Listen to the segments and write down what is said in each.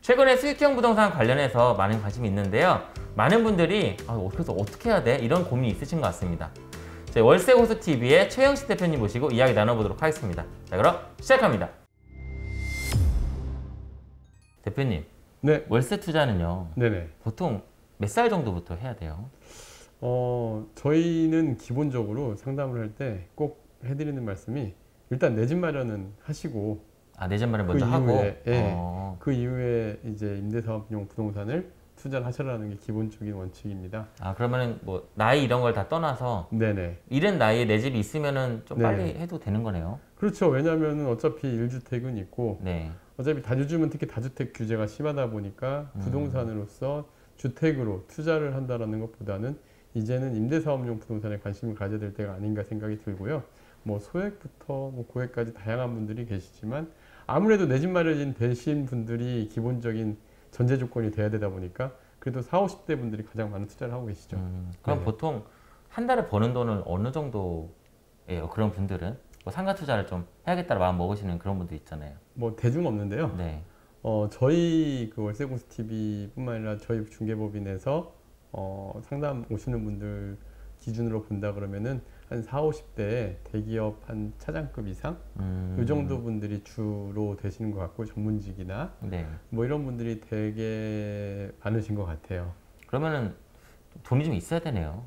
최근에 수익형 부동산 관련해서 많은 관심이 있는데요. 많은 분들이 그래서 어떻게 해야 돼? 이런 고민이 있으신 것 같습니다. 저희 월세고수TV의 최영식 대표님 모시고 이야기 나눠보도록 하겠습니다. 자, 그럼 시작합니다. 대표님, 네. 월세 투자는요. 네네. 보통 몇 살 정도부터 해야 돼요? 저희는 기본적으로 상담을 할 때 꼭 해드리는 말씀이 일단 내 집 마련은 하시고 내 집 마련 먼저 이후에, 하고 그 이후에 이제 임대사업용 부동산을 투자를 하시라는 게 기본적인 원칙입니다. 그러면은 뭐 나이 이런 걸 다 떠나서 네네. 이른 나이에 내 집이 있으면은 좀 네. 빨리 해도 되는 거네요. 그렇죠. 왜냐하면 어차피 1주택은 있고 네. 어차피 다주택은 특히 다주택 규제가 심하다 보니까 부동산으로서 주택으로 투자를 한다라는 것보다는 이제는 임대사업용 부동산에 관심을 가져야 될 때가 아닌가 생각이 들고요. 뭐 소액부터 뭐 고액까지 다양한 분들이 계시지만 아무래도 내 집 마련이 되신 분들이 기본적인 전제 조건이 돼야 되다 보니까 그래도 40, 50대 분들이 가장 많은 투자를 하고 계시죠. 그럼 네. 보통 한 달에 버는 돈은 어느 정도예요? 그런 분들은 뭐 상가 투자를 좀 해야겠다는 마음 먹으시는 그런 분들 있잖아요. 뭐 대중 없는데요. 네. 저희 그 월세공수 TV뿐만 아니라 저희 중개법인에서 상담 오시는 분들 기준으로 본다 그러면은 한 40, 50대 대기업 한 차장급 이상 이 정도 분들이 주로 되시는 것 같고 전문직이나 네. 뭐 이런 분들이 되게 많으신 것 같아요. 그러면은 돈이 좀 있어야 되네요.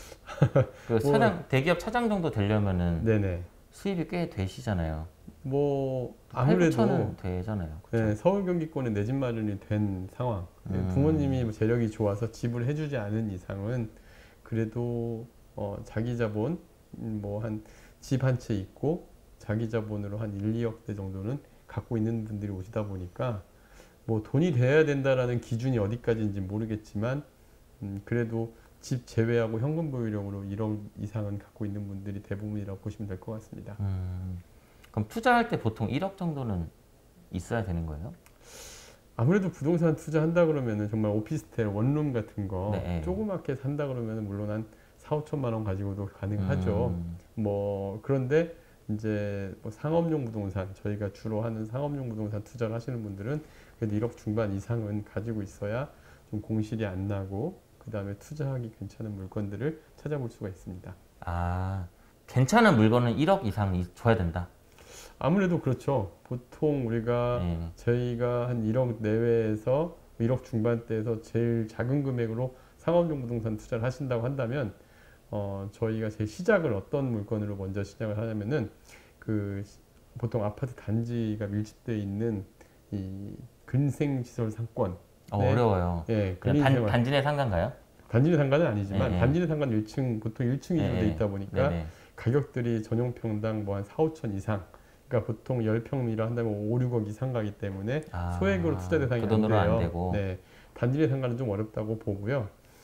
그 차장, 대기업 차장 정도 되려면은 네네. 수입이 꽤 되시잖아요. 뭐 아무래도 되잖아요. 네, 서울 경기권에 내 집 마련이 된 상황. 부모님이 뭐 재력이 좋아서 집을 해주지 않은 이상은 그래도 자기 자본 뭐 한 집 한 채 있고 자기 자본으로 한 1, 2억대 정도는 갖고 있는 분들이 오시다 보니까 뭐 돈이 돼야 된다라는 기준이 어디까지인지 모르겠지만 그래도 집 제외하고 현금 보유력으로 1억 이상은 갖고 있는 분들이 대부분이라고 보시면 될 것 같습니다. 그럼 투자할 때 보통 1억 정도는 있어야 되는 거예요? 아무래도 부동산 투자한다 그러면은 정말 오피스텔 원룸 같은 거 네. 조그맣게 산다 그러면은 물론 한 4, 5천만 원 가지고도 가능하죠. 뭐 그런데 이제 뭐 상업용 부동산 저희가 주로 하는 상업용 부동산 투자를 하시는 분들은 그래도 1억 중반 이상은 가지고 있어야 좀 공실이 안 나고 그 다음에 투자하기 괜찮은 물건들을 찾아볼 수가 있습니다. 괜찮은 물건은 1억 이상 줘야 된다. 아무래도 그렇죠. 보통 우리가 저희가 한 1억 내외에서 1억 중반대에서 제일 작은 금액으로 상업용 부동산 투자를 하신다고 한다면 저희가 제일 시작을 어떤 물건으로 먼저 시작을 하냐면은 그 보통 아파트 단지가 밀집되어 있는 이 근생시설 상권. 어려워요. 예, 단지 내 상가인가요? 단지 내 상가는 아니지만 단지 내 상가는 1층 보통 1층 위주로 돼 있다 보니까 가격들이 전용 평당 뭐 한 4, 5천 이상. 그러니까 보통 10평이라 한다면 5, 6억 이상 가기 때문에 소액으로 투자 대상이 그 돈으로 안 돼요. 안 되고. 네, 단지 내 상가는 좀 어렵다고 보고요.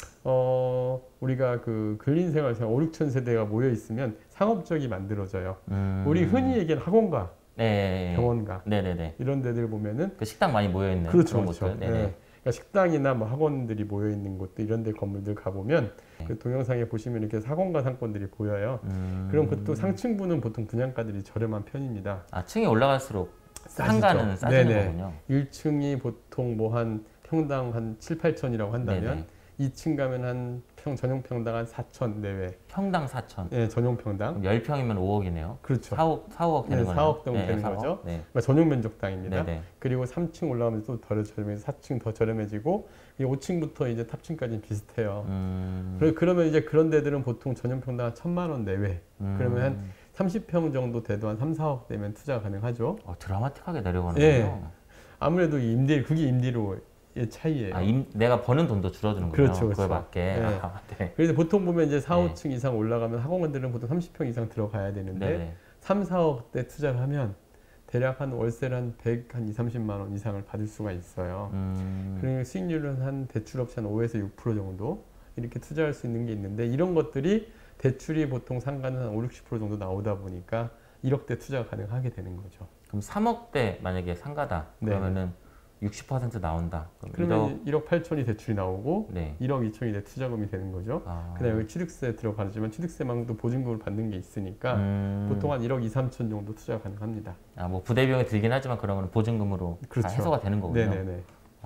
우리가 그 근린생활 5, 6천 세대가 모여 있으면 상업적이 만들어져요. 우리 흔히 얘기하는 학원가, 병원가 이런 데들 보면은 그 식당 많이 모여 있는 그렇죠, 그런 곳들. 네. 그러니까 식당이나 뭐 학원들이 모여 있는 곳들 이런 데 건물들 가보면 그 동영상에 보시면 이렇게 학원가 상권들이 보여요. 그럼 그것도 상층부는 보통 분양가들이 저렴한 편입니다. 층이 올라갈수록 상가는 싸지는 거군요. 1층이 보통 뭐 한 평당 한 7, 8천이라고 한다면 2층 가면 한 전용 평당 한 4천 내외. 평당 4천. 네, 전용 평당. 10평이면 5억이네요. 그렇죠. 4억 되는 거네요. 4억 정도 되는 거죠. 그러니까 전용 면적당입니다. 그리고 3층 올라가면 또 더 저렴해서 4층 더 저렴해지고 5층부터 이제 탑층까지는 비슷해요. 그러면 이제 그런 데들은 보통 전용 평당 한 1,000만 원 내외. 그러면 한 30평 정도 돼도 한 3, 4억 되면 투자가 가능하죠. 드라마틱하게 내려가는군요. 아무래도 그게 임대료의 차이예요. 내가 버는 돈도 줄어드는군요. 그렇죠. 그거에 맞게. 그래서 보통 보면 이제 4, 5층 이상 올라가면 학원들은 보통 30평 이상 들어가야 되는데 3, 4억 대 투자를 하면 대략 한 월세를 한 100, 한 2, 30만 원 이상을 받을 수가 있어요. 그러니까 수익률은 한 대출 없이 한 5에서 6% 정도 이렇게 투자할 수 있는 게 있는데 이런 것들이 대출이 보통 상가는 한 5, 60% 정도 나오다 보니까 1억대 투자가 가능하게 되는 거죠. 그럼 3억대 만약에 상가다 그러면은 60% 나온다. 그러면 1억 8천이 대출이 나오고 1억 2천이 내 투자금이 되는 거죠. 그다음에 여기 취득세 들어가지만 취득세만도 보증금을 받는 게 있으니까 보통 한 1억 2, 3천 정도 투자가 가능합니다. 뭐 부대비용이 들긴 하지만 그러면 보증금으로 다 해소가 되는 거군요.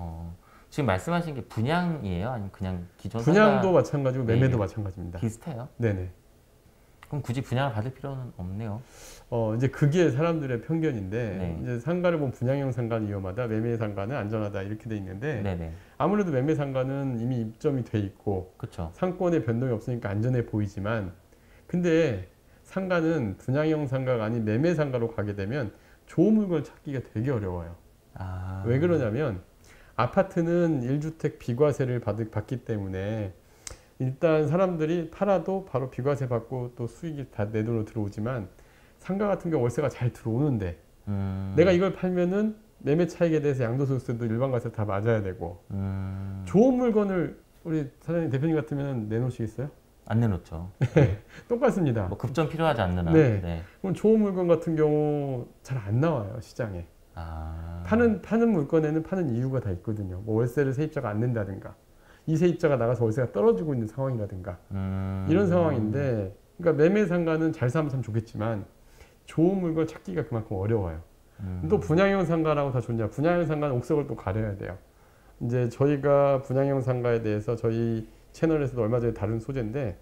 지금 말씀하신 게 분양이에요? 아니면 그냥 기존 분양도 상가 마찬가지고 매매도 예, 마찬가지입니다. 비슷해요? 네네. 그럼 굳이 분양을 받을 필요는 없네요. 이제 그게 사람들의 편견인데 네. 이제 상가를 보면 분양형 상가는 위험하다, 매매 상가는 안전하다 이렇게 돼 있는데 네네. 아무래도 매매 상가는 이미 입점이 돼 있고 그렇죠. 상권의 변동이 없으니까 안전해 보이지만 근데 상가는 분양형 상가가 아닌 매매 상가로 가게 되면 좋은 물건을 찾기가 되게 어려워요. 아. 왜 그러냐면 아파트는 1주택 비과세를 받기 때문에 일단 사람들이 팔아도 바로 비과세 받고 또 수익이 다 내 돈으로 들어오지만 상가 같은 경우 월세가 잘 들어오는데 내가 이걸 팔면은 매매 차익에 대해서 양도소득세도 일반과세 다 맞아야 되고 좋은 물건을 우리 사장님 대표님 같으면 내놓으시겠어요? 안 내놓죠. 똑같습니다. 뭐 급전 필요하지 않는 한. 네. 네. 그럼 좋은 물건 같은 경우 잘 안 나와요 시장에. 아. 파는 물건에는 파는 이유가 다 있거든요. 뭐 월세를 세입자가 안 낸다든가 이 세입자가 나가서 월세가 떨어지고 있는 상황이라든가 이런 상황인데 그러니까 매매 상가는 잘 사면 참 좋겠지만 좋은 물건 찾기가 그만큼 어려워요. 또 분양형 상가라고 다 좋냐? 분양형 상가는 옥석을 또 가려야 돼요. 이제 저희가 분양형 상가에 대해서 저희 채널에서도 얼마 전에 다룬 소재인데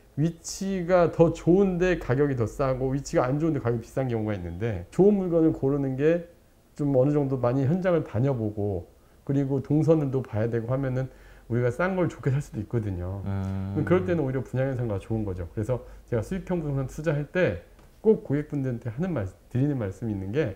위치가 더 좋은데 가격이 더 싸고 위치가 안 좋은데 가격이 비싼 경우가 있는데 좋은 물건을 고르는 게 좀 어느 정도 많이 현장을 다녀보고 그리고 동선도 봐야 되고 하면은 우리가 싼 걸 좋게 살 수도 있거든요. 그럴 때는 오히려 분양형 상가가 좋은 거죠. 그래서 제가 수익형 부동산 투자할 때 꼭 고객분들한테 드리는 말씀이 있는 게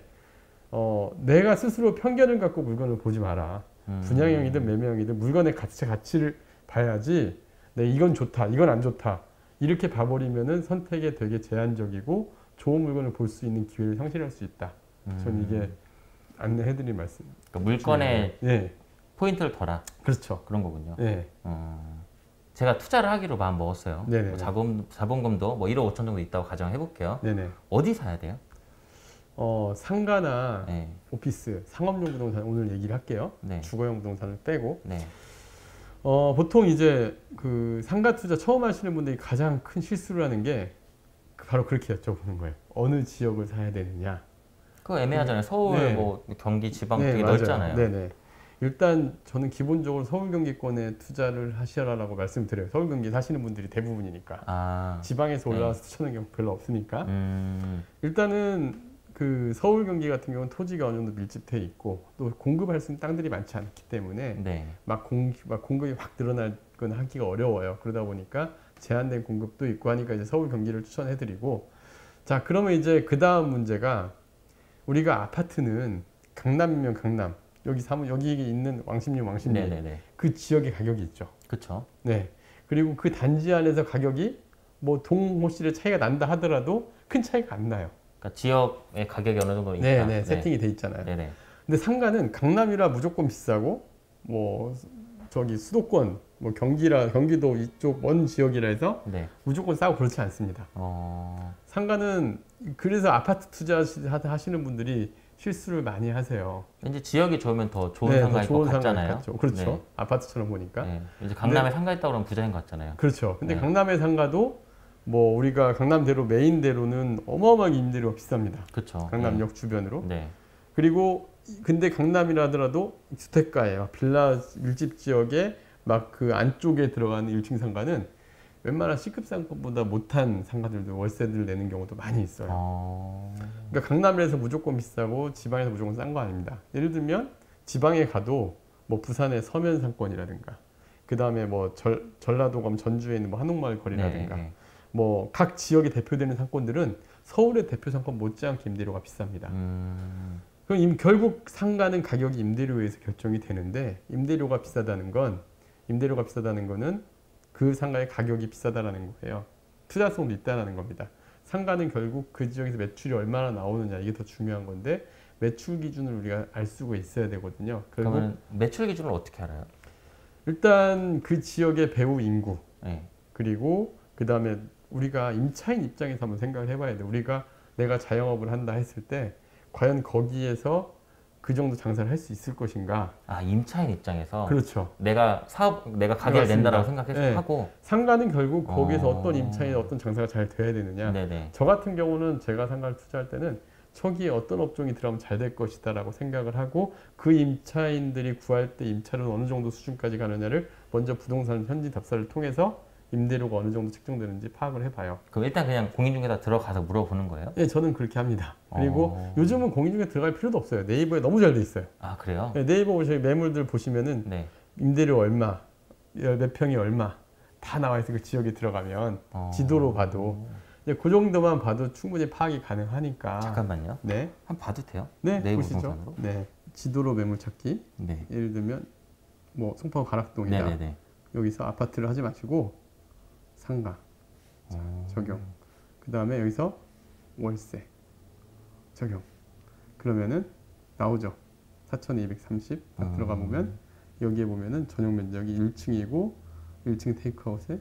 내가 스스로 편견을 갖고 물건을 보지 마라. 분양형이든 매매형이든 물건의 가치를 봐야지 이건 좋다, 이건 안 좋다 이렇게 봐버리면은 선택에 되게 제한적이고 좋은 물건을 볼 수 있는 기회를 상실할 수 있다. 저는 이게 안내해드린 말씀. 그러니까 물건에 네. 포인트를 둬라. 그렇죠. 그런 거군요. 네. 제가 투자를 하기로 마음 먹었어요. 네네. 뭐 자본금도 뭐 1억 5천 정도 있다고 가정해 볼게요. 네네. 어디 사야 돼요? 상가나 네. 오피스, 상업용 부동산 오늘 얘기를 할게요. 네. 주거용 부동산을 빼고. 네. 보통 이제 그 상가 투자 처음 하시는 분들이 가장 큰 실수를 하는 게 바로 그렇게 여쭤보는 거예요. 어느 지역을 사야 되느냐. 그거 애매하잖아요. 서울, 네. 뭐 경기, 지방 네, 되게 맞아요. 넓잖아요. 네네. 일단 저는 기본적으로 서울 경기권에 투자를 하시라고 말씀드려요. 서울 경기 사시는 분들이 대부분이니까. 아. 지방에서 네. 올라와서 투자하는 경우 별로 없으니까. 음. 일단은 그 서울 경기 같은 경우는 토지가 어느 정도 밀집돼 있고 또 공급할 수 있는 땅들이 많지 않기 때문에 네. 막 공급이 확 늘어나거나 하기가 어려워요. 그러다 보니까 제한된 공급도 있고 하니까 이제 서울 경기를 추천해드리고 자 그러면 이제 그 다음 문제가 우리가 아파트는 강남이면 강남 여기 있는 왕십리 네네네. 그 지역의 가격이 있죠. 그렇죠. 네. 그리고 그 단지 안에서 가격이 뭐 동호실의 차이가 난다 하더라도 큰 차이가 안 나요. 그러니까 지역의 가격이 어느 정도 있다. 네네. 세팅이 돼 있잖아요. 네네. 근데 상가는 강남이라 무조건 비싸고 뭐 저기 수도권 뭐 경기도 이쪽 먼 지역이라 해서 네. 무조건 싸고 그렇지 않습니다. 상가는 그래서 아파트 투자하시는 분들이 실수를 많이 하세요. 이제 지역이 좋으면 더 좋은 네, 상가일 더 것 좋은 같잖아요. 상가 같죠. 그렇죠. 네. 아파트처럼 보니까. 네. 이제 강남에 상가 있다고 그러면 부자인 것 같잖아요. 그렇죠. 근데 네. 강남의 상가도 뭐 우리가 강남대로 메인대로는 어마어마하게 임대료가 비쌉니다. 그렇죠. 강남역 주변으로. 네. 그리고 근데 강남이라 하더라도 주택가에 막 빌라 밀집 지역에 막 그 안쪽에 들어가는 1층 상가는 웬만한 C급 상권보다 못한 상가들도 월세를 내는 경우도 많이 있어요. 그러니까 강남에서 무조건 비싸고 지방에서 무조건 싼 거 아닙니다. 예를 들면 지방에 가도 뭐 부산의 서면 상권이라든가 그 다음에 뭐 전라도 가면 전주에 있는 뭐 한옥마을 거리라든가 네. 뭐 각 지역에 대표되는 상권들은 서울의 대표 상권 못지않게 임대료가 비쌉니다. 그럼 결국 상가는 가격이 임대료에 의해서 결정이 되는데 임대료가 비싸다는 거는 그 상가의 가격이 비싸다라는 거예요. 투자성도 있다라는 겁니다. 상가는 결국 그 지역에서 매출이 얼마나 나오느냐 이게 더 중요한 건데 매출 기준을 우리가 알 수가 있어야 되거든요. 그러면 매출 기준을 어떻게 알아요? 일단 그 지역의 배후 인구 네. 그리고 그 다음에 우리가 임차인 입장에서 한번 생각을 해봐야 돼. 내가 자영업을 한다 했을 때 과연 거기에서 그 정도 장사를 할 수 있을 것인가? 아 임차인 입장에서. 그렇죠. 내가 가게를 낸다라고 생각해서 네. 하고. 상가는 결국 거기서 어떤 임차인 어떤 장사가 잘 돼야 되느냐. 네네. 저 같은 경우는 제가 상가를 투자할 때는 초기에 어떤 업종이 들어가면 잘 될 것이다라고 생각을 하고 그 임차인들이 구할 때 임차료는 어느 정도 수준까지 가느냐를 먼저 부동산 현지 답사를 통해서 임대료가 어느 정도 책정되는지 파악을 해봐요. 그럼 일단 그냥 공인중개사 들어가서 물어보는 거예요? 네, 저는 그렇게 합니다. 그리고 어. 요즘은 공인중개 들어갈 필요도 없어요. 네이버에 너무 잘 돼 있어요. 아 그래요? 네, 네이버 오셔서 매물들 보시면은 네. 임대료 얼마, 몇 평이 얼마 다 나와 있어요. 그 지역에 들어가면 지도로 봐도 이제 그 정도만 봐도 충분히 파악이 가능하니까. 잠깐만요. 네, 한번 봐도 돼요? 네, 네이버 보시죠. 부동산으로? 네, 지도로 매물 찾기. 네. 예를 들면 뭐 송파구 가락동이다. 네네네. 여기서 아파트를 하지 마시고 상가 자, 적용. 그 다음에 여기서 월세 적용. 그러면은 나오죠. 4,230 딱 들어가 보면 여기에 보면은 전용 면적이 1층이고 1층 테이크아웃에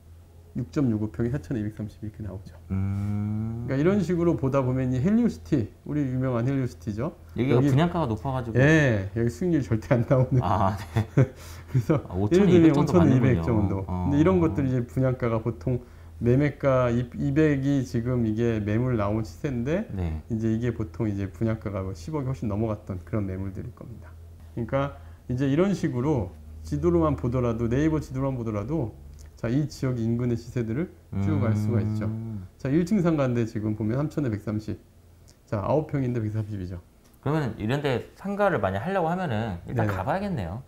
6.65평에 4,230 이렇게 나오죠. 그러니까 이런 식으로 보다 보면 이 헬리오시티, 우리 유명한 헬리오시티죠. 여기가 여기- 분양가가 높아가지고. 예, 여기 수익률이 절대 안 나오는. 아, 네. 그래서 아, 예를 5,200 들면 정도 5,200 받는군요. 정도. 어. 근데 이런 것들이 이제 분양가가 보통 매매가 200이 지금 이게 매물 나온 시세인데 네. 이제 이게 보통 이제 분양가가 뭐 10억이 훨씬 넘어갔던 그런 매물들일 겁니다. 그러니까 이제 이런 식으로 지도로만 보더라도 네이버 지도로만 보더라도 자, 이 지역 인근의 시세들을 쭉 알 수가 있죠. 자, 1층 상가인데 지금 보면 3,130. 자, 9평인데 130이죠. 그러면 이런데 상가를 만약 하려고 하면은 일단 네네. 가봐야겠네요.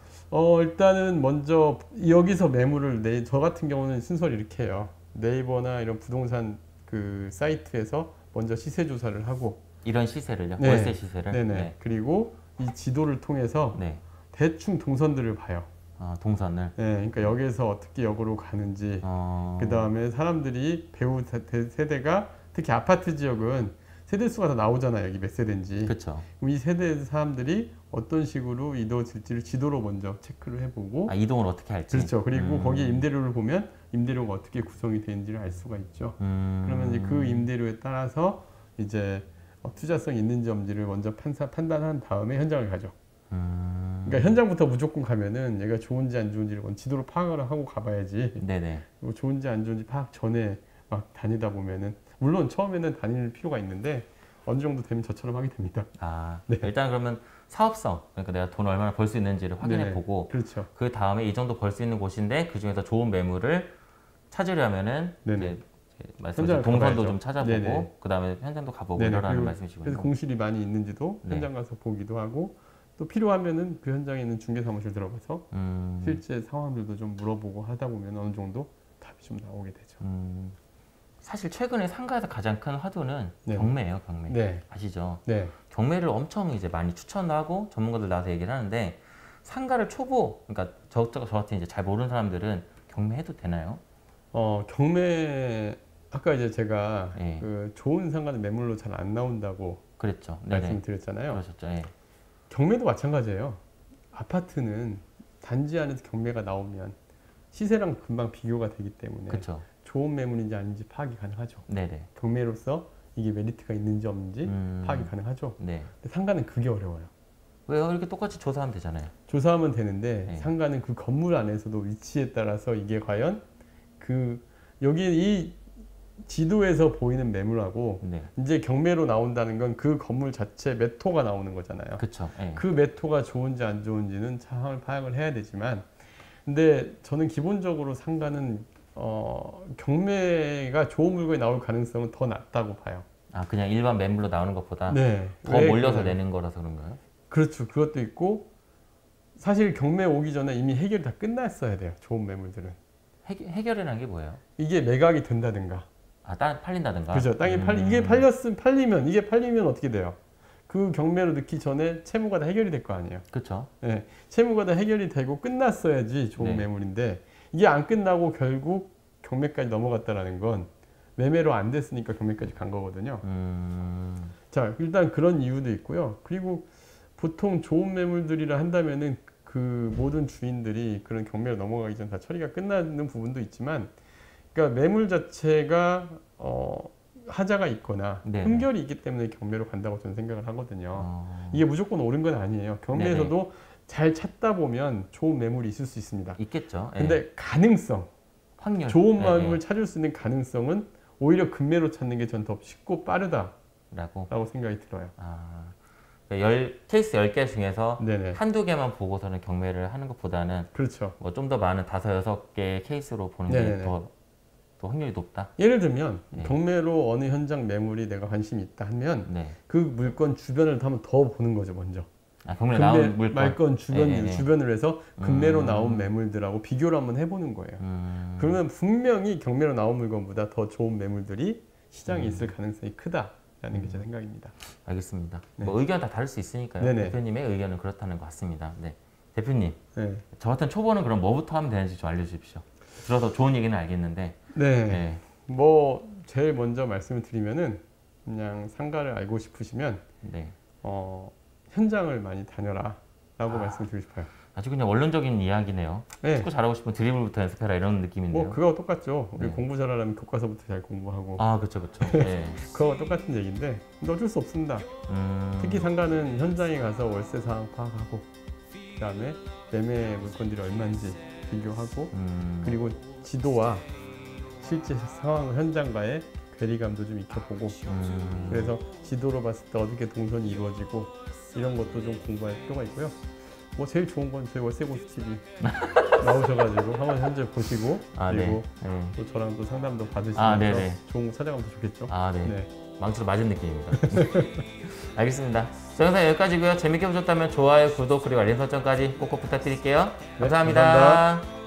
일단은 먼저 여기서 매물을 저 같은 경우는 순서를 이렇게 해요. 네이버나 이런 부동산 그 사이트에서 먼저 시세 조사를 하고 이런 시세를요? 네. 월세 시세를? 네네. 네. 그리고 이 지도를 통해서 네. 대충 동선들을 봐요. 아, 동선을. 네, 그러니까 여기에서 어떻게 역으로 가는지 그 다음에 사람들이 배우 세대가 특히 아파트 지역은 세대수가 다 나오잖아요. 여기 몇 세대인지. 그렇죠. 그럼 이 세대 사람들이 어떤 식으로 이동할지를 지도로 먼저 체크를 해보고 아, 이동을 어떻게 할지. 그렇죠. 그리고 거기에 임대료를 보면 임대료가 어떻게 구성이 되는지를 알 수가 있죠. 그러면 이제 그 임대료에 따라서 이제 투자성이 있는지 없는지를 먼저 판단한 다음에 현장을 가죠. 그러니까 현장부터 무조건 가면은 얘가 좋은지 안 좋은지를 먼저 지도로 파악을 하고 가봐야지. 네네. 그리고 좋은지 안 좋은지 파악 전에 막 다니다 보면은 물론 처음에는 다닐 필요가 있는데 어느 정도 되면 저처럼 하게 됩니다. 아, 네. 일단 그러면 사업성, 그러니까 내가 돈 얼마나 벌 수 있는지를 확인해 네, 보고 그렇죠. 그 다음에 이 정도 벌 수 있는 곳인데 그 중에서 좋은 매물을 찾으려면은 네네. 이제 말씀하신 현장을 동선도 가봐야죠. 좀 찾아보고 네네. 그 다음에 현장도 가보고 네네. 이러라는 그리고 말씀이시군요. 그래서 공실이 많이 있는지도 네. 현장 가서 보기도 하고 또 필요하면은 그 현장에 있는 중개사무실 들어가서 실제 상황들도 좀 물어보고 하다 보면 어느 정도 답이 좀 나오게 되죠. 사실 최근에 상가에서 가장 큰 화두는 네. 경매예요, 경매. 네, 아시죠? 네. 경매를 엄청 이제 많이 추천하고 전문가들 나와서 얘기를 하는데 상가를 초보, 그러니까 저 같은 이제 잘 모르는 사람들은 경매해도 되나요? 경매 아까 이제 제가 네. 그 좋은 상가는 매물로 잘 안 나온다고 그랬죠. 네네. 말씀드렸잖아요. 그러셨죠. 예. 경매도 마찬가지예요. 아파트는 단지 안에서 경매가 나오면 시세랑 금방 비교가 되기 때문에 그렇죠. 좋은 매물인지 아닌지 파악이 가능하죠. 네네. 경매로서 이게 메리트가 있는지 없는지 파악이 가능하죠. 네. 근데 상가는 그게 어려워요. 왜요? 이렇게 똑같이 조사하면 되잖아요. 조사하면 되는데 네. 상가는 그 건물 안에서도 위치에 따라서 이게 과연 여기 이 지도에서 보이는 매물하고 네. 이제 경매로 나온다는 건 그 건물 자체 매토가 나오는 거잖아요. 그렇죠. 예. 그 매토가 좋은지 안 좋은지는 상황을 파악을 해야 되지만 근데 저는 기본적으로 상가는 경매가 좋은 물건이 나올 가능성은 더 낮다고 봐요. 아, 그냥 일반 매물로 나오는 것보다 네. 더 왜 몰려서 그러냐면 내는 거라서 그런가요? 그렇죠. 그것도 있고 사실 경매 오기 전에 이미 해결이 다 끝났어야 돼요. 좋은 매물들은. 해결이라는 게 뭐예요? 이게 매각이 된다든가. 아, 땅 팔린다든가. 그죠. 땅이 이게 팔리면 어떻게 돼요? 그 경매로 넣기 전에 채무가 다 해결이 될 거 아니에요. 그렇죠. 네, 채무가 다 해결이 되고 끝났어야지 좋은 네. 매물인데 이게 안 끝나고 결국 경매까지 넘어갔다라는 건 매매로 안 됐으니까 경매까지 간 거거든요. 자, 일단 그런 이유도 있고요. 그리고 보통 좋은 매물들이라 한다면은 그 모든 주인들이 그런 경매로 넘어가기 전 다 처리가 끝나는 부분도 있지만, 그러니까 매물 자체가 하자가 있거나 네네. 흠결이 있기 때문에 경매로 간다고 저는 생각을 하거든요. 이게 무조건 옳은 건 아니에요. 경매에서도 잘 찾다 보면 좋은 매물이 있을 수 있습니다. 있겠죠. 예. 근데 가능성, 확률. 좋은 예, 매물 찾을 수 있는 가능성은 오히려 금매로 찾는 게 전 더 쉽고 빠르다. 라고 생각이 들어요. 아, 케이스 10개 중에서 네네. 한두 개만 보고서는 경매를 하는 것보다는 그렇죠. 뭐 좀 더 많은 5, 6개의 케이스로 보는 네네네. 게 더 확률이 높다. 예를 들면 네. 경매로 어느 현장 매물이 내가 관심이 있다 하면 네. 그 물건 주변을 한번 더 보는 거죠, 먼저. 아, 경매 나온 물건. 말건 주변을 해서 금매로 나온 매물들하고 비교를 한번 해보는 거예요. 그러면 분명히 경매로 나온 물건보다 더 좋은 매물들이 시장에 있을 가능성이 크다라는 게 제 생각입니다. 알겠습니다. 네. 뭐 의견 다 다를 수 있으니까요. 네네. 대표님의 의견은 그렇다는 것 같습니다. 네. 대표님, 네. 저 같은 초보는 그럼 뭐부터 하면 되는지 좀 알려주십시오. 들어서 좋은 얘기는 알겠는데. 네. 네. 뭐 제일 먼저 말씀을 드리면은 그냥 상가를 알고 싶으시면 네. 현장을 많이 다녀라라고 말씀드리고 싶어요. 아주 그냥 원론적인 이야기네요. 네. 축구 잘하고 싶으면 드리블부터 연습해라 이런 느낌인데요. 뭐 그거 똑같죠. 우리 네. 공부 잘하려면 교과서부터 잘 공부하고 아, 그렇죠, 그렇죠. 네. 그거 똑같은 얘기인데 근데 어쩔 수 없습니다. 특히 상가는 현장에 가서 월세 상황 파악하고 그다음에 매매 물건들이 얼마인지 비교하고 그리고 지도와 실제 상황 현장과의 괴리감도 좀 익혀보고 그래서 지도로 봤을 때 어떻게 동선이 이루어지고 이런 것도 좀 공부할 필요가 있고요. 뭐 제일 좋은 건 저희 월세고수 TV 나오셔가지고 한번 현재 보시고 그리고 네. 또 저랑 또 상담도 받으시면서 네네. 좋은 거 찾아가면 더 좋겠죠. 아, 네. 네. 망치로 맞은 느낌입니다. 알겠습니다. 저 영상 여기까지고요. 재밌게 보셨다면 좋아요, 구독, 그리고 알림 설정까지 꼭꼭 부탁드릴게요. 감사합니다. 감사합니다.